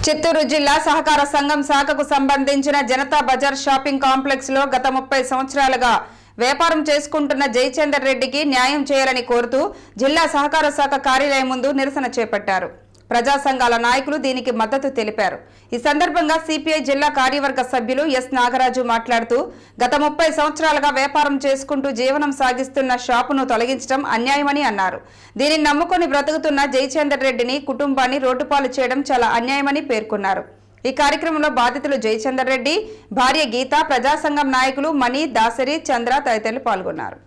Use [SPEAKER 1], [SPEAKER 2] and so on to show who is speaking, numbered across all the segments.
[SPEAKER 1] చిత్తూరు జిల్లా సహకార సంఘం శాఖకు సంబంధించిన జనతా బజార్ షాపింగ్ కాంప్లెక్స్ లో గత 30 సంవత్సరాలుగా వ్యాపారం చేసుకుంటున్న జయచందర్ రెడ్డికి న్యాయం చేయాలని కోరుతూ జిల్లా సహకార శాఖ కార్యాలయం ముందు నిరసన చేపట్టారు. ప్రజా సంఘాల నాయకులు దీనికి మద్దతు తెలిపారు. ఈ సందర్భంగా సిపిఐ జిల్లా కార్యవర్గ సభ్యులు ఎస్ నాగరాజు మాట్లాడుతూ గత 30 సంవత్సరాలుగా వ్యాపారం చేసుకుంటూ జీవనం సాగిస్తున్న షాపును తొలగించడం అన్యాయమని అన్నారు. దీనిని నమ్ముకొని బ్రతుకుతున్న జయచందర్ రెడ్డిని కుటుంబాన్ని రోడ్డుపాలు చేయడం చాలా అన్యాయమని పేర్కొన్నారు. ఈ కార్యక్రమంలో బాధితులు జయచందర్ రెడ్డి, భార్య గీత, ప్రజా సంఘం నాయకులు మణి, దాసరి, చంద్ర తదితరులు పాల్గొన్నారు.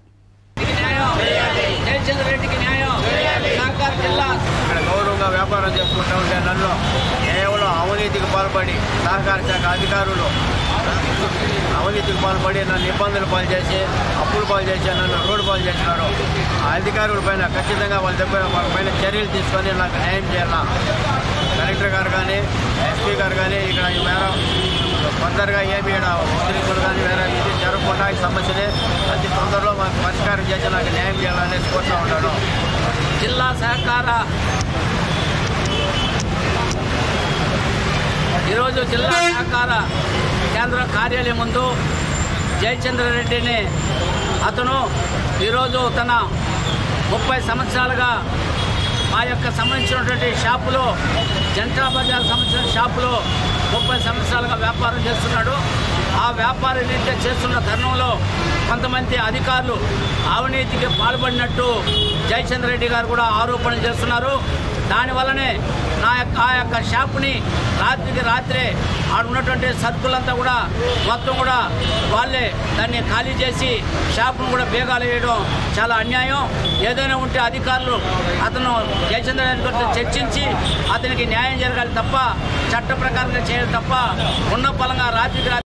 [SPEAKER 2] గౌరవంగా వ్యాపారం చేసుకుంటూ ఉంటే నన్ను కేవలం అవినీతికి పాల్పడి సహకార శాఖ అధికారులు అవినీతికి పాల్పడి నన్ను ఇబ్బందులు పాలు చేసి అప్పులు పాలు చేసి నన్ను రోడ్డు పాలు చేసినారు. ఆ అధికారుల పైన ఖచ్చితంగా వాళ్ళ దగ్గర వాళ్ళ పైన చర్యలు తీసుకొని నాకు న్యాయం చేయాలా. కలెక్టర్ గారు కానీ, ఎస్పీ గారు కానీ ఇక్కడ వేరే ఫర్దర్గా ఏమి ఉద్రిక్తులు కానీ వేరే ఇది జరగకుండా ఈ సమస్యని అతి తొందరలో మాకు పరిష్కారం చేసి నాకు న్యాయం చేయాలనేసి కోరుతూ ఉంటాను.
[SPEAKER 3] జిల్లా సహకార ఈరోజు జిల్లా సహకార కేంద్ర కార్యాలయం ముందు జయచంద్ర రెడ్డిని అతను ఈరోజు తన 30 సంవత్సరాలుగా మా యొక్క సంబంధించినటువంటి షాపులో జనతా బజార్ సంబంధించిన షాపులో 30 సంవత్సరాలుగా వ్యాపారం చేస్తున్నాడు. ఆ వ్యాపారం రీత్యా చేస్తున్న తరుణంలో కొంతమంది అధికారులు అవినీతికి పాల్పడినట్టు జయచంద్ర రెడ్డి గారు కూడా ఆరోపణలు చేస్తున్నారు. దానివల్లనే ఆ యొక్క షాపుని రాత్రికి రాత్రే ఆడ ఉన్నటువంటి సరుకులంతా కూడా మొత్తం కూడా వాళ్ళే దాన్ని ఖాళీ చేసి షాపును కూడా బేగాలు వేయడం చాలా అన్యాయం. ఏదైనా ఉంటే అధికారులు అతను జయచంద్ర రెడ్డి గారితో చర్చించి అతనికి న్యాయం జరగాలి తప్ప, చట్ట ప్రకారంగా చేయాలి తప్ప ఉన్న పలంగా రాత్రికి